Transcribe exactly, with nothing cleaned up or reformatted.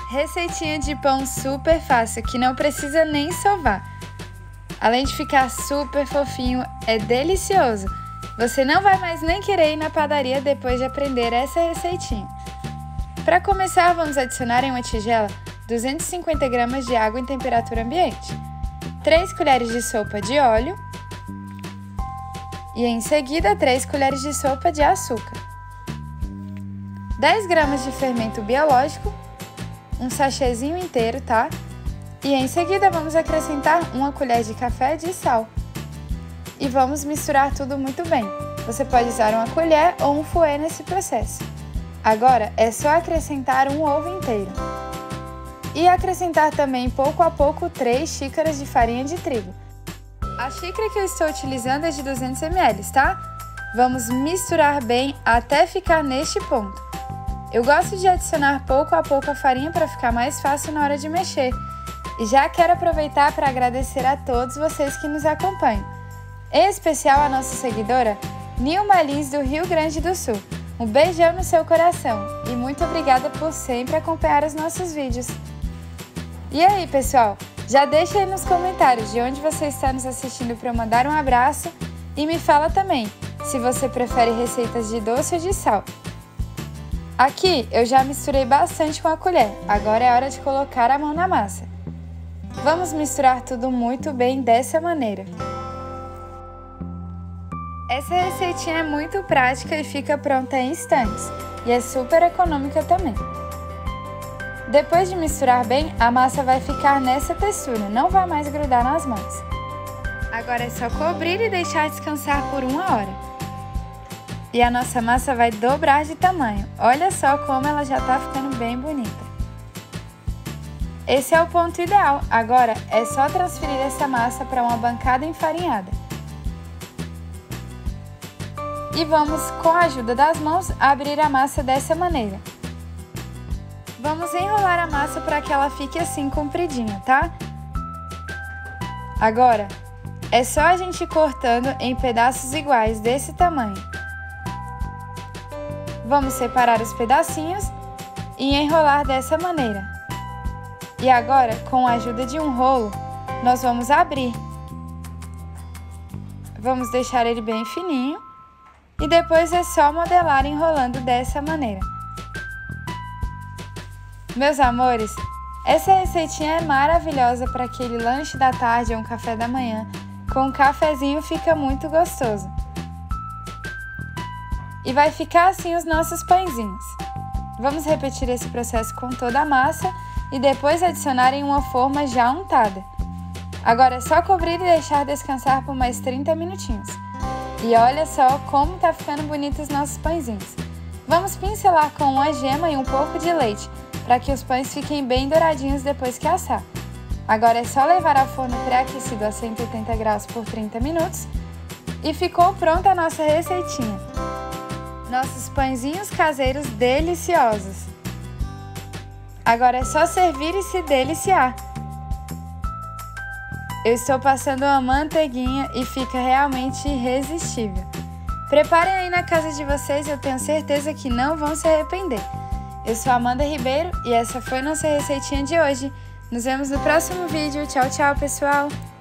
Receitinha de pão super fácil, que não precisa nem sovar. Além de ficar super fofinho, é delicioso. Você não vai mais nem querer ir na padaria depois de aprender essa receitinha. Para começar, vamos adicionar em uma tigela duzentos e cinquenta gramas de água em temperatura ambiente, três colheres de sopa de óleo e em seguida três colheres de sopa de açúcar, dez gramas de fermento biológico, um sachêzinho inteiro, tá? E em seguida vamos acrescentar uma colher de café de sal. E vamos misturar tudo muito bem. Você pode usar uma colher ou um fouet nesse processo. Agora é só acrescentar um ovo inteiro. E acrescentar também pouco a pouco três xícaras de farinha de trigo. A xícara que eu estou utilizando é de duzentos mililitros, tá? Vamos misturar bem até ficar neste ponto. Eu gosto de adicionar pouco a pouco a farinha para ficar mais fácil na hora de mexer. E já quero aproveitar para agradecer a todos vocês que nos acompanham. Em especial a nossa seguidora, Nilma Lins, do Rio Grande do Sul. Um beijão no seu coração e muito obrigada por sempre acompanhar os nossos vídeos. E aí, pessoal? Já deixa aí nos comentários de onde você está nos assistindo para eu mandar um abraço e me fala também se você prefere receitas de doce ou de sal. Aqui eu já misturei bastante com a colher, agora é hora de colocar a mão na massa. Vamos misturar tudo muito bem dessa maneira. Essa receitinha é muito prática e fica pronta em instantes, e é super econômica também. Depois de misturar bem, a massa vai ficar nessa textura, não vai mais grudar nas mãos. Agora é só cobrir e deixar descansar por uma hora. E a nossa massa vai dobrar de tamanho. Olha só como ela já está ficando bem bonita. Esse é o ponto ideal. Agora é só transferir essa massa para uma bancada enfarinhada. E vamos, com a ajuda das mãos, abrir a massa dessa maneira. Vamos enrolar a massa para que ela fique assim compridinha, tá? Agora é só a gente ir cortando em pedaços iguais desse tamanho. Vamos separar os pedacinhos e enrolar dessa maneira. E agora, com a ajuda de um rolo, nós vamos abrir. Vamos deixar ele bem fininho e depois é só modelar enrolando dessa maneira. Meus amores, essa receitinha é maravilhosa para aquele lanche da tarde ou um café da manhã. Com um cafezinho fica muito gostoso. E vai ficar assim os nossos pãezinhos. Vamos repetir esse processo com toda a massa e depois adicionar em uma forma já untada. Agora é só cobrir e deixar descansar por mais trinta minutinhos. E olha só como tá ficando bonito os nossos pãezinhos. Vamos pincelar com uma gema e um pouco de leite, para que os pães fiquem bem douradinhos depois que assar. Agora é só levar ao forno pré-aquecido a cento e oitenta graus por trinta minutos e ficou pronta a nossa receitinha. Nossos pãezinhos caseiros deliciosos. Agora é só servir e se deliciar. Eu estou passando uma manteiguinha e fica realmente irresistível. Preparem aí na casa de vocês, eu tenho certeza que não vão se arrepender. Eu sou Amanda Ribeiro e essa foi nossa receitinha de hoje. Nos vemos no próximo vídeo. Tchau, tchau, pessoal!